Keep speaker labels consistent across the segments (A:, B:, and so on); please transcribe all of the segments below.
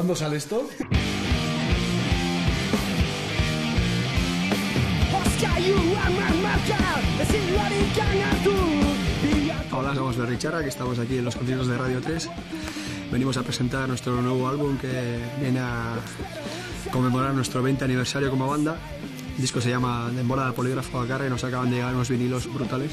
A: ¿Cuándo sale esto?
B: Hola, somos Berricharra, que estamos aquí en los conciertos de Radio 3. Venimos a presentar nuestro nuevo álbum que viene a conmemorar nuestro 20 aniversario como banda. El disco se llama Demora Polígrafo a Carre y nos acaban de llegar unos vinilos brutales.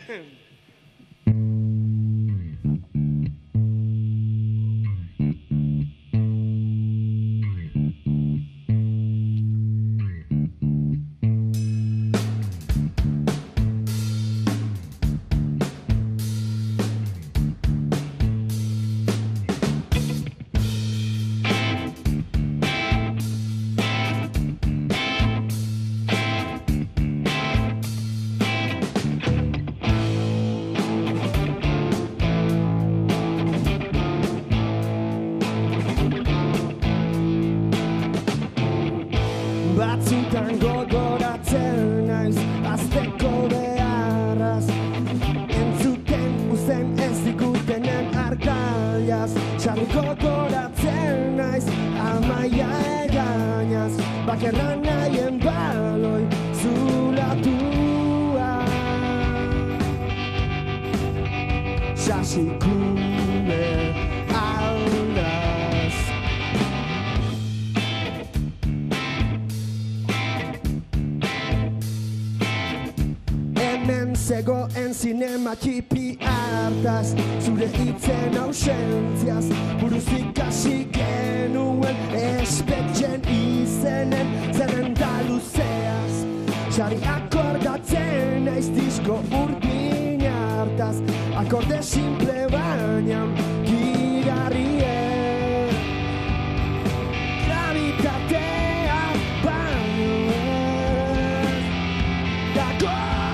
A: Batzutan gogoratzen naiz azteko beharraz, entzuten uzen ez digutenen argaliaz. Sarri gogoratzen naiz amaia egainaz, bakerra nahien baloi zulatua. Sasikune aldaz. Hemen zegoen zinema txipi hartaz, zure hitzen ausentziaz, buruz ikasi genuen espetxen izenen zerrenda luzeaz. Sari akordatzen naiz disko urdin hartaz, akorde simple baina gigarrien. Gravitatea baino ez dago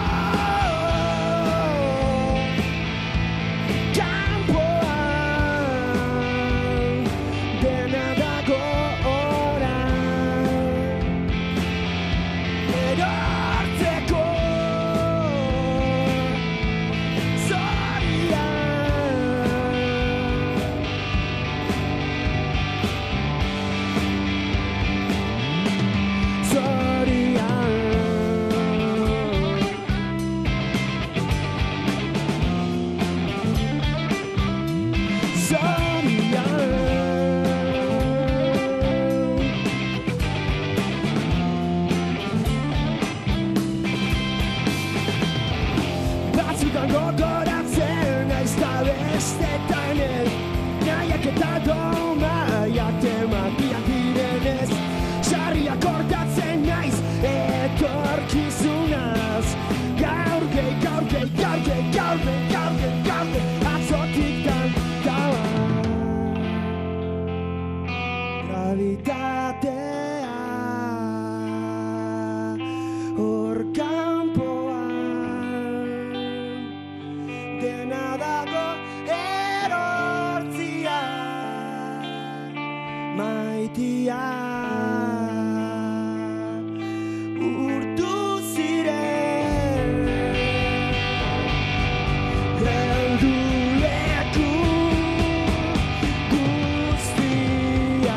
A: gogoratzen naiz da bestetan ez, nahiak eta domaiak tematiak direnez. Sarri akordatzen naiz etorkizunaz, gaur gehi, gaur gehi, gaur gehi, gaur gehi, gaur gehi, gaur gehi, atzotik tantaua. Gravitatea hor kanpoan, dena dago erortzia, maitia. Urtu ziren gelduleku guztia.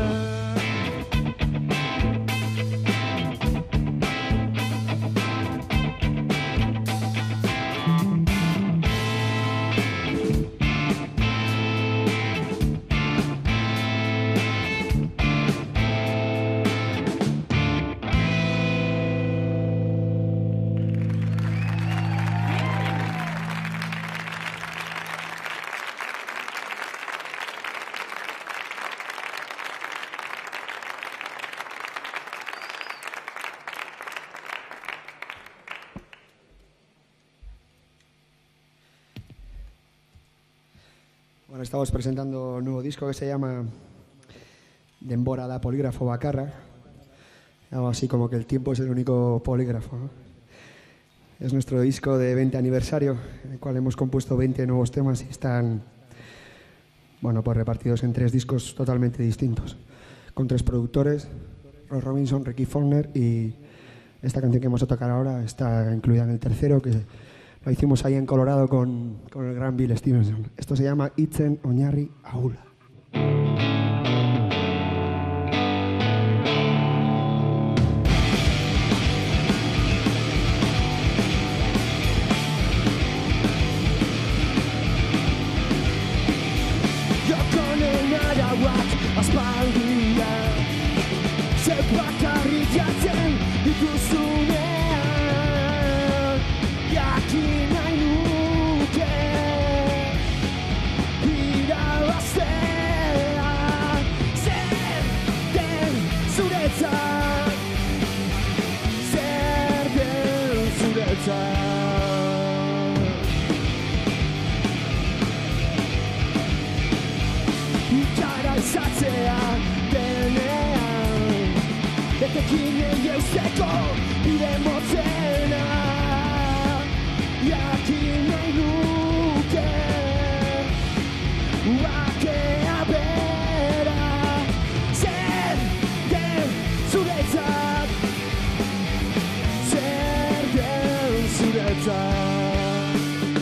B: Bueno, estamos presentando un nuevo disco que se llama Denbora da polígrafo bakarra. Algo así como que el tiempo es el único polígrafo, ¿no? Es nuestro disco de 20 aniversario, en el cual hemos compuesto 20 nuevos temas y están, bueno, pues repartidos en 3 discos totalmente distintos, con 3 productores, Ross Robinson, Ricky Faulkner, y esta canción que vamos a tocar ahora está incluida en el tercero, que lo hicimos ahí en Colorado con el gran Bill Stevenson. Esto se llama Itzen Oinarri Ahula.
A: Jokonen arauak aspaldia, zeu bakarrik jatzen dituzunean, jakin nahi Ekinei eusteko bide motzena jakin nahi nuke bakea bera zer den zuretzat zer den zuretzat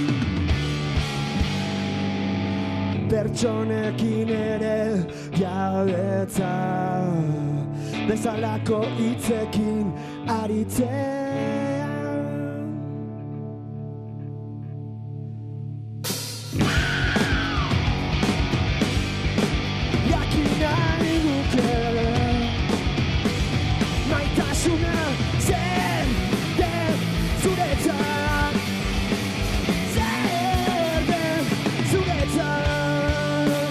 A: pertsonekin ere jabetza bezalako hitzekin aritzea jakin nahi nuke maitasuna zer den zuretzat zer den zuretzat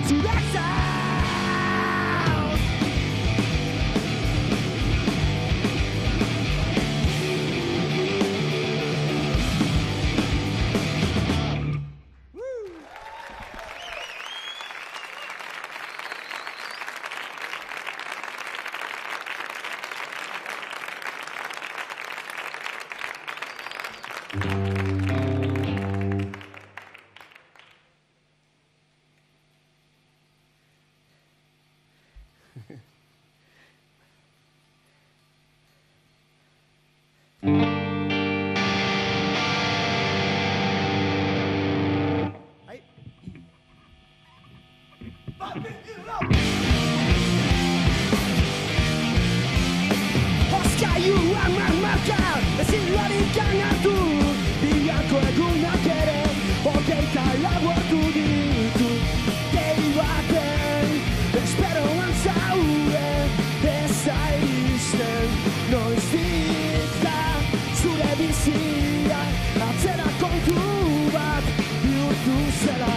A: Oskailuan marmarka ezin lorikan hartu biharko egunak ere hogeita lau ordu ditu gehi baten esperoan zaude ez aizten noiztik da zure bizia atzera kontu bat bihurtu zela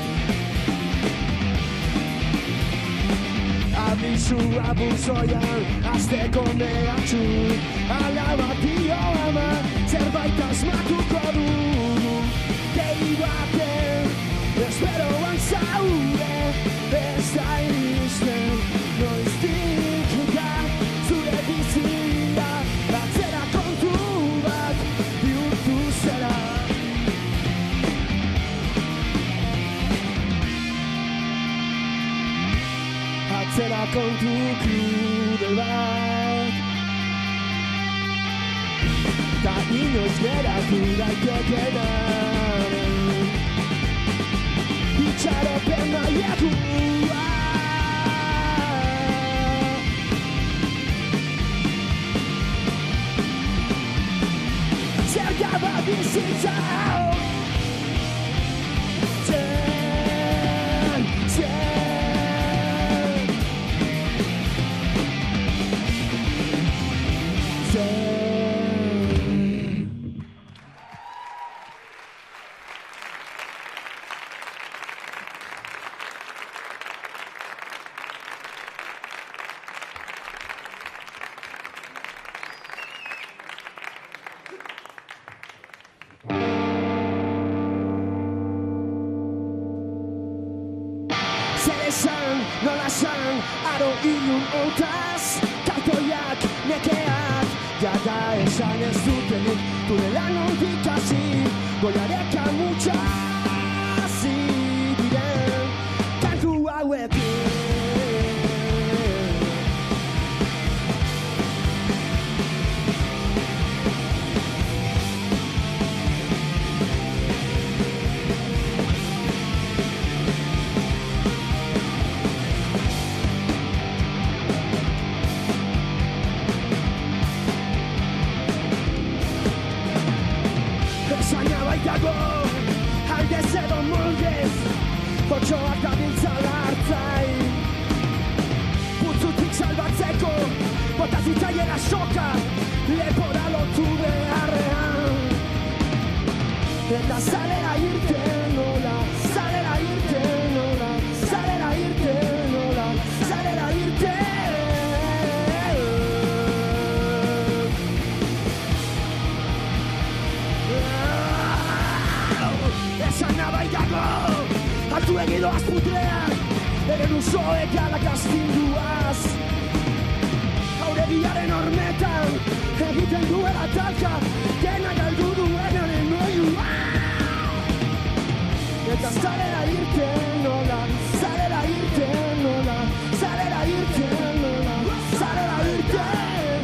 A: abisu abuzoian azteko mehatxu alaba dio ama zerbait asmatuko dugu gehi baten esperoan zaude ez da iristen noiztik da zure bizia atzera kontu bat bihurtu zela atzera kontu krudel bat ta inoiz geratu daitekena itxaropen mailatua zer gaba bizitza nola san, aro ilun ontaz Kartoiak, nekeak, jada esan ez dutenik Gure lan ondik hasi, goiareka mutxazi diren Kantu hauekin aldez edo moldez Otxoak dabiltzala hartzai Putzutik salbatzeko bota zitzaiela soka lepora lotu beharrean Eta zalera irten nola, zalera irten nola, zalera irten nola, zalera irten Esan nabaitako, hartu egidoaz putreak Eren usoek alak astinduaz Hau Begiaren hormetan egiten duela talka dena galdu duenaren oiua. Eta zarela irten nola, zarela irten nola, zarela irten nola, zarela irten.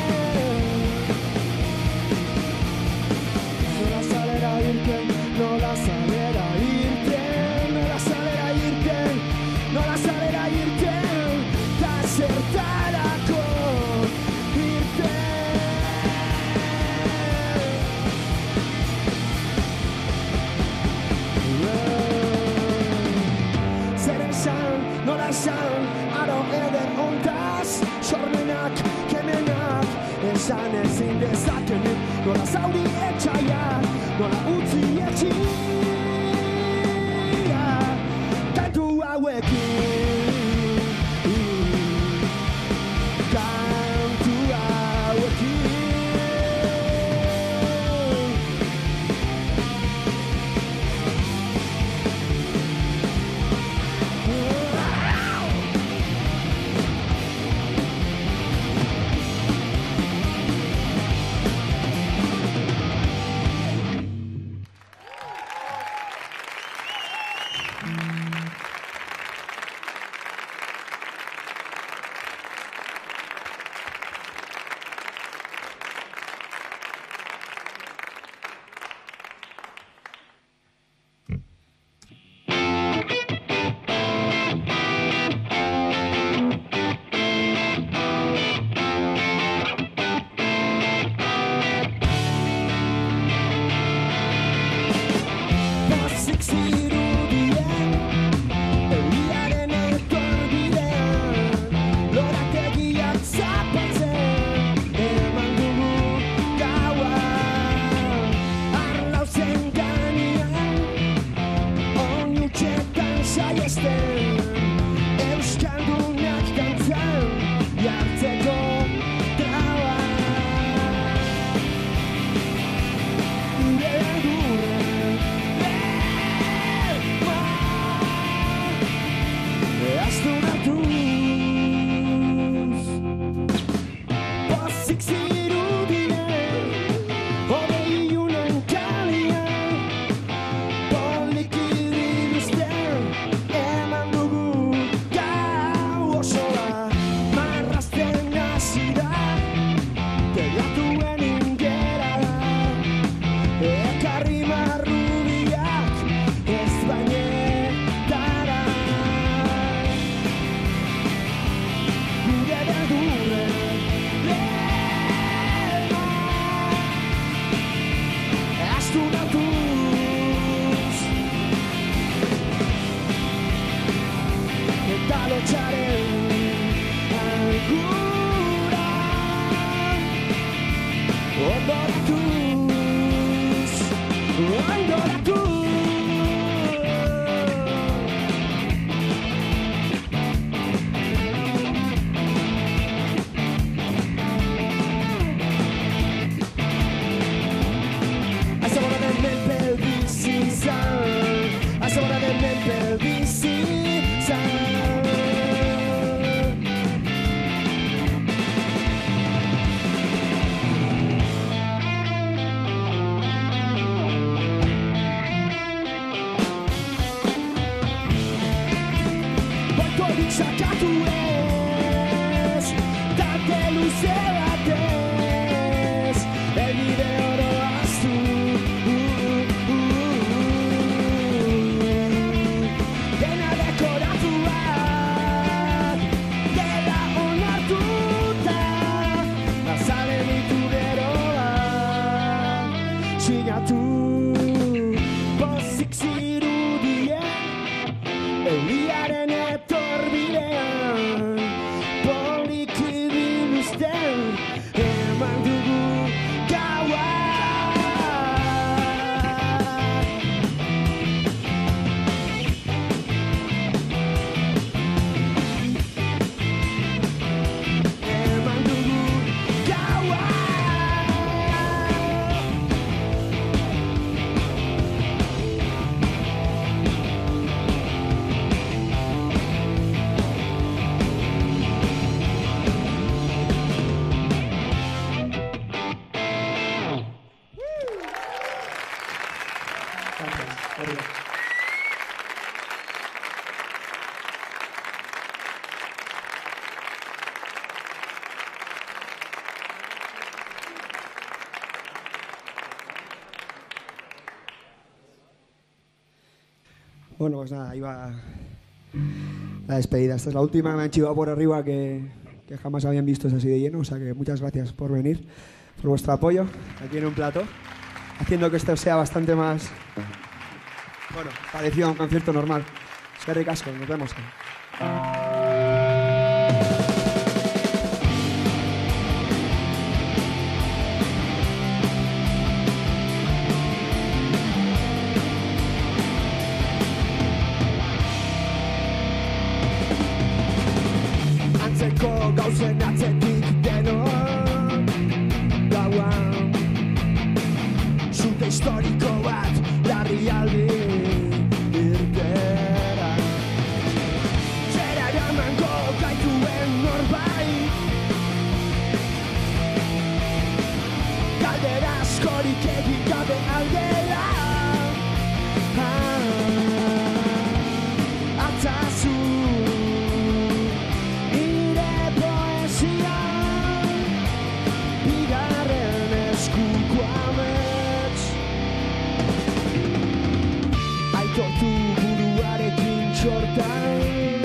A: Nola zarela irten, nola zarela irten, nola zarela irten, nola zarela irten, ta zertarako irten. Zer esan, nola esan, aro eder ontaz, sormenak, kemenak, esan ezin dezakenik, nola zauri etxaiak, nola utzi etxia, kantu hauekin, kantu hauekin. Bueno, pues nada, iba la despedida. Esta es la última, me han chivado por arriba que jamás habían visto así de lleno, o sea que muchas gracias por venir, por vuestro apoyo aquí en un plató, haciendo que esto sea bastante más, bueno, parecido a un concierto normal. Eskerrik asko, nos vemos. Antzeko gauzen atzetik denon gauan zute historiko bat larrialdi irtera zera eramango gaituen norbait galdera askorik egin gabe aldera atzazu aitortu buruarekin txortan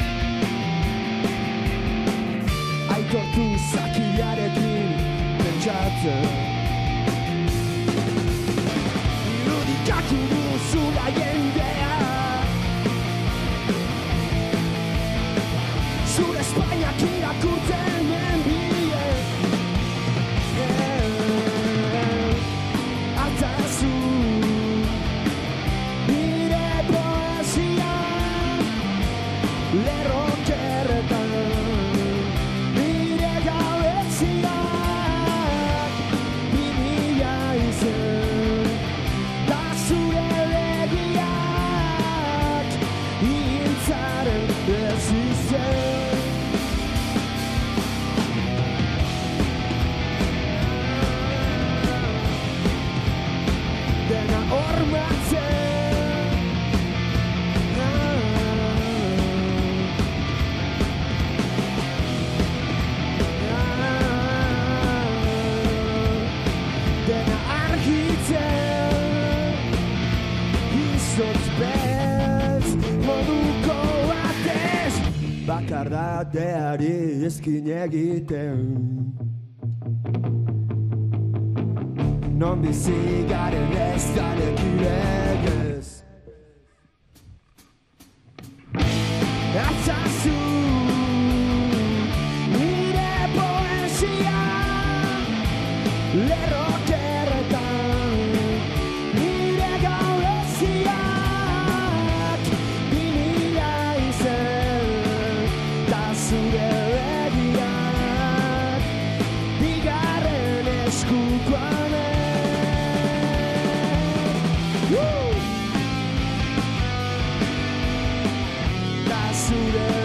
A: aitortu zakiarekin pentsatzen irudikatu duzula jendea zure Espainiak irakurtzen nenbien atzazu lerrokerretan nire gabetziak bidila izen da zure begiak hiltzaren ez izen dena hormatzen moduko batez bakardadeari ezkin egiten non bizi garen ez danekiregez atzazu nire poesia lerrokerretan nire gaueziak binila izen da zure begiak bigarren eskukoan da zure